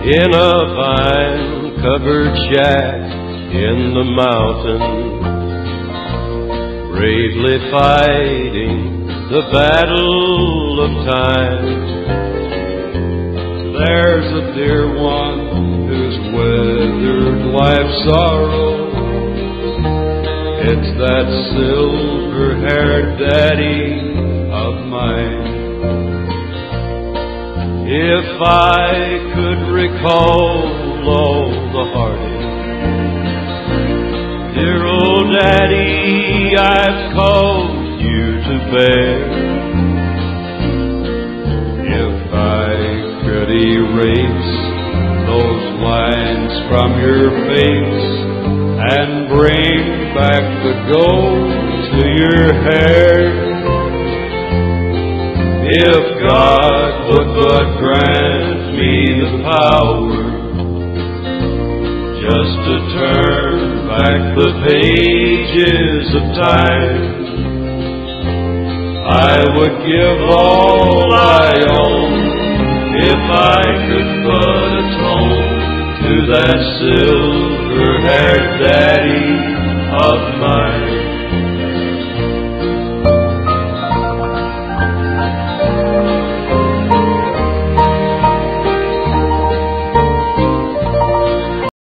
in a vine-covered shack in the mountains, bravely fighting the battle of time. There's a dear one who's weathered life's sorrow. It's that silver-haired daddy of mine. If I could recall all the heartache, dear old daddy, I've called you to bear. If I could erase those lines from your face and bring back the gold to your hair, if God would but grant me the power just to turn back the pages of time, I would give all I own